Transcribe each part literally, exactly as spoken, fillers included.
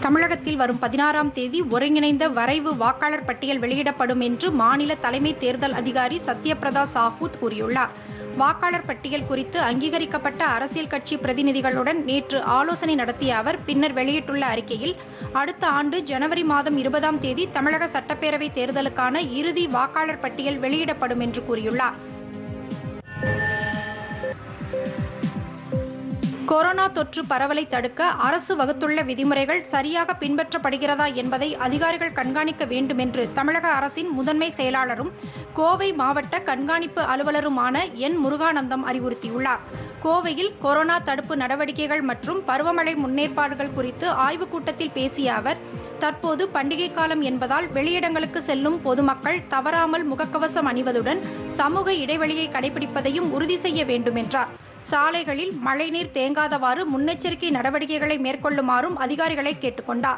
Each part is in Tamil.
தமிழகத்தில் வரும் பதினாறாம் தேதி ஒருங்கிணைந்த வரைவு வாக்காளர் பட்டியல் வெளியிடப்படும் என்று மாநில தலைமை தேர்தல் அதிகாரி சத்யபிரதா சாஹூ கூறியுள்ளார். வாக்காளர் பட்டியல் குறித்து அங்கீகரிக்கப்பட்ட அரசியல் கட்சி பிரதிநிதிகளுடன் நேற்று ஆலோசனை நடத்திய அவர் பின்னர் வெளியிட்டுள்ள அறிக்கையில், அடுத்த ஆண்டு ஜனவரி மாதம் இருபதாம் தேதி தமிழக சட்டப்பேரவை தேர்தலுக்கான இறுதி வாக்காளர் பட்டியல் வெளியிடப்படும் என்று கூறியுள்ளார். கொரோனா தொற்று பரவலை தடுக்க அரசு வகுத்துள்ள விதிமுறைகள் சரியாக பின்பற்றப்படுகிறதா என்பதை அதிகாரிகள் கண்காணிக்க வேண்டும் என்று தமிழக அரசின் முதன்மை செயலாளரும் கோவை மாவட்ட கண்காணிப்பு அலுவலருமான என் முருகானந்தம் அறிவுறுத்தியுள்ளார். கோவையில் கொரோனா தடுப்பு நடவடிக்கைகள் மற்றும் பருவமழை முன்னேற்பாடுகள் குறித்து ஆய்வுக் கூட்டத்தில் பேசிய அவர், தற்போது பண்டிகை காலம் என்பதால் வெளியிடங்களுக்கு செல்லும் பொதுமக்கள் தவறாமல் முகக்கவசம் அணிவதுடன் சமூக இடைவெளியை கடைபிடிப்பதையும் உறுதி செய்ய வேண்டும் என்றார். சாலைகளில் மழைநீர் தேங்காதவாறு முன்னெச்சரிக்கை நடவடிக்கைகளை மேற்கொள்ளுமாறும் அதிகாரிகளை கேட்டுக்கொண்டார்.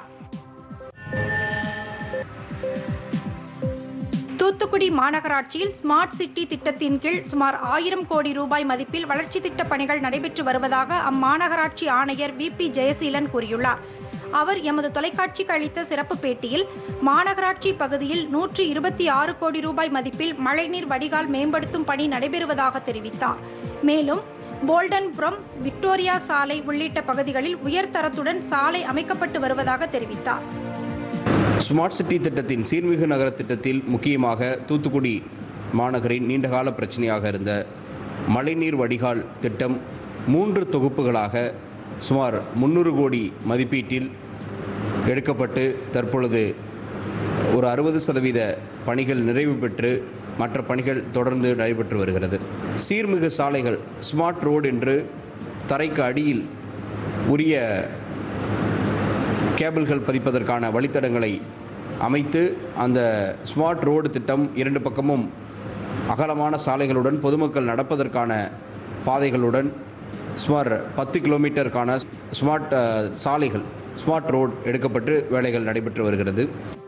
தூத்துக்குடி மாநகராட்சியில் ஸ்மார்ட் சிட்டி திட்டத்தின் கீழ் சுமார் ஆயிரம் கோடி ரூபாய் மதிப்பில் வளர்ச்சி திட்டப் பணிகள் நடைபெற்று வருவதாக அம்மாநகராட்சி ஆணையர் வி பி ஜெயசீலன் கூறியுள்ளார். அவர் எமது தொலைக்காட்சிக்கு அளித்த சிறப்பு பேட்டியில், மாநகராட்சி பகுதியில் நூற்று இருபத்தி ஆறு கோடி ரூபாய் மதிப்பில் மழைநீர் வடிகால் மேம்படுத்தும் பணி நடைபெறுவதாக தெரிவித்தார். மேலும் போல்டன்புரம், விக்டோரியா சாலை உள்ளிட்ட பகுதிகளில் உயர்தரத்துடன் சாலை அமைக்கப்பட்டு வருவதாக தெரிவித்தார். ஸ்மார்ட் சிட்டி திட்டத்தின் சீர்மிகு நகர திட்டத்தில் முக்கியமாக தூத்துக்குடி மாநகரின் நீண்டகால பிரச்சனையாக இருந்த மழைநீர் வடிகால் திட்டம் மூன்று தொகுப்புகளாக சுமார் முன்னூறு கோடி மதிப்பீட்டில் எடுக்கப்பட்டு தற்பொழுது ஒரு அறுபது சதவீத பணிகள் நிறைவு பெற்று மற்ற பணிகள் தொடர்ந்து நடைபெற்று வருகிறது. சீர்மிகு சாலைகள் ஸ்மார்ட் ரோடு என்று தரைக்கு அடியில் உரிய கேபிள்கள் பதிப்பதற்கான வழித்தடங்களை அமைத்து அந்த ஸ்மார்ட் ரோடு திட்டம் இரண்டு பக்கமும் அகலமான சாலைகளுடன் பொதுமக்கள் நடப்பதற்கான பாதைகளுடன் சுமார் பத்து கிலோமீட்டருக்கான ஸ்மார்ட் சாலைகள் ஸ்மார்ட் ரோடு எடுக்கப்பட்டு வேலைகள் நடைபெற்று வருகிறது.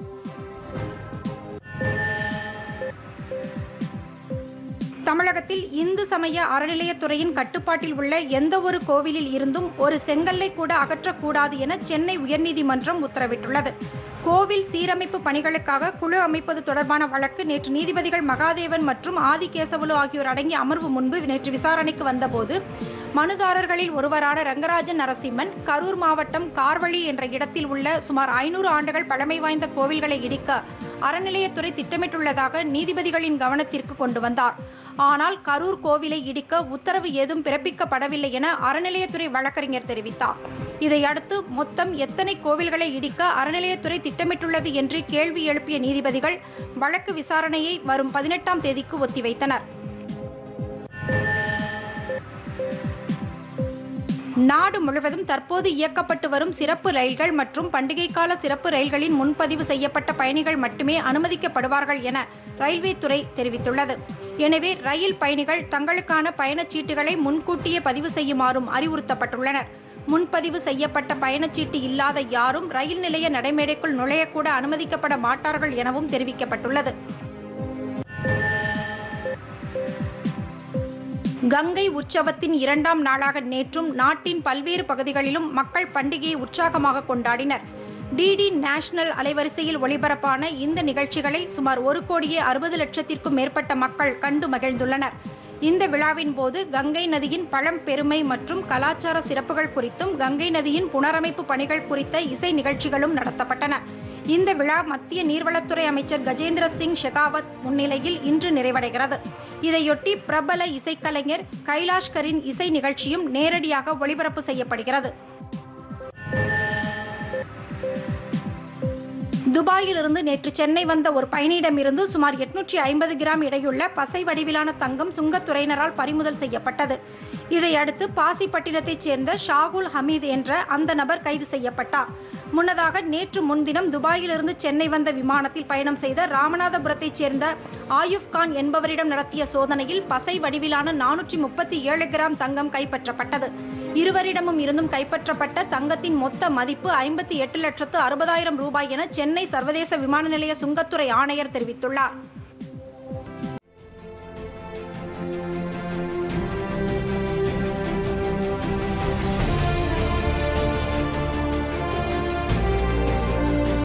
தமிழகத்தில் இந்து சமய அறநிலையத்துறையின் கட்டுப்பாட்டில் உள்ள எந்த ஒரு கோவிலில் இருந்தும் ஒரு செங்கல்லை கூட அகற்றக்கூடாது என சென்னை உயர்நீதிமன்றம் உத்தரவிட்டுள்ளது. கோவில் சீரமைப்பு பணிகளுக்காக குழு அமைப்பது தொடர்பான வழக்கு நேற்று நீதிபதிகள் மகாதேவன் மற்றும் ஆதிகேசவலு ஆகியோர் அடங்கிய அமர்வு முன்பு நேற்று விசாரணைக்கு வந்தபோது, மனுதாரர்களில் ஒருவரான ரங்கராஜன் நரசிம்மன், கரூர் மாவட்டம் கார்வழி என்ற இடத்தில் உள்ள சுமார் ஐநூறு ஆண்டுகள் பழமை வாய்ந்த கோவில்களை இடிக்க அறநிலையத்துறை திட்டமிட்டுள்ளதாக நீதிபதிகளின் கவனத்திற்கு கொண்டு வந்தார். ஆனால் கரூர் கோவிலை இடிக்க உத்தரவு ஏதும் பிறப்பிக்கப்படவில்லை என அறநிலையத்துறை வழக்கறிஞர் தெரிவித்தார். இதையடுத்து மொத்தம் எத்தனை கோவில்களை இடிக்க அறநிலையத்துறை திட்டமிட்டுள்ளது என்று கேள்வி எழுப்பிய நீதிபதிகள் வழக்கு விசாரணையை வரும் பதினெட்டாம் தேதிக்கு ஒத்திவைத்தனர். நாடு முழுவதும் தற்போது இயக்கப்பட்டு வரும் சிறப்பு ரயில்கள் மற்றும் பண்டிகை கால சிறப்பு ரயில்களின் முன்பதிவு செய்யப்பட்ட பயணிகள் மட்டுமே அனுமதிக்கப்படுவார்கள் என ரயில்வே துறை தெரிவித்துள்ளது. எனவே ரயில் பயணிகள் தங்களுக்கான பயணச்சீட்டுகளை முன்கூட்டியே பதிவு செய்யுமாறும் அறிவுறுத்தப்பட்டுள்ளனர். முன்பதிவு செய்யப்பட்ட பயணச்சீட்டு இல்லாத யாரும் ரயில் நிலைய நடைமேடைக்குள் நுழையக்கூட அனுமதிக்கப்பட மாட்டார்கள் எனவும் தெரிவிக்கப்பட்டுள்ளது. கங்கை உற்சவத்தின் இரண்டாம் நாளாக நேற்றும் நாட்டின் பல்வேறு பகுதிகளிலும் மக்கள் பண்டிகையை உற்சாகமாக கொண்டாடினர். டிடி நேஷனல் அலைவரிசையில் ஒளிபரப்பான இந்த நிகழ்ச்சிகளை சுமார் ஒரு கோடியே அறுபது லட்சத்திற்கும் மேற்பட்ட மக்கள் கண்டு மகிழ்ந்துள்ளனர். இந்த விழாவின் போது கங்கை நதியின் பழம்பெருமை மற்றும் கலாச்சார சிறப்புகள் குறித்தும் கங்கை நதியின் புனரமைப்பு பணிகள் குறித்த இசை நிகழ்ச்சிகளும் நடத்தப்பட்டன. இந்த விழா மத்திய நீர்வளத்துறை அமைச்சர் கஜேந்திர சிங் ஷெகாவத் முன்னிலையில் இன்று நிறைவடைகிறது. இதையொட்டி பிரபல இசைக்கலைஞர் கைலாஷ்கரின் இசை நிகழ்ச்சியும் நேரடியாக ஒளிபரப்பு செய்யப்படுகிறது. துபாயிலிருந்து நேற்று சென்னை வந்த ஒரு பயணியிடமிருந்து சுமார் எட்நூற்றி ஐம்பது கிராம் எடையுள்ள பசை வடிவிலான தங்கம் சுங்கத்துறையினரால் பறிமுதல் செய்யப்பட்டது. இதையடுத்து பாசிப்பட்டினத்தைச் சேர்ந்த ஷாகுல் ஹமீத் என்ற அந்த நபர் கைது செய்யப்பட்டார். முன்னதாக நேற்று முன்தினம் துபாயிலிருந்து சென்னை வந்த விமானத்தில் பயணம் செய்த ராமநாதபுரத்தைச் சேர்ந்த ஆயுப் கான் என்பவரிடம் நடத்திய சோதனையில் பசை வடிவிலான நானூற்றி முப்பத்தி ஏழு கிராம் தங்கம் கைப்பற்றப்பட்டது. இருவரிடமும் இருந்தும் கைப்பற்றப்பட்ட தங்கத்தின் மொத்த மதிப்பு ஐம்பத்தி எட்டு லட்சத்து அறுபதாயிரம் ரூபாய் என சென்னை சர்வதேச விமான நிலைய சுங்கத்துறை ஆணையர் தெரிவித்துள்ளார்.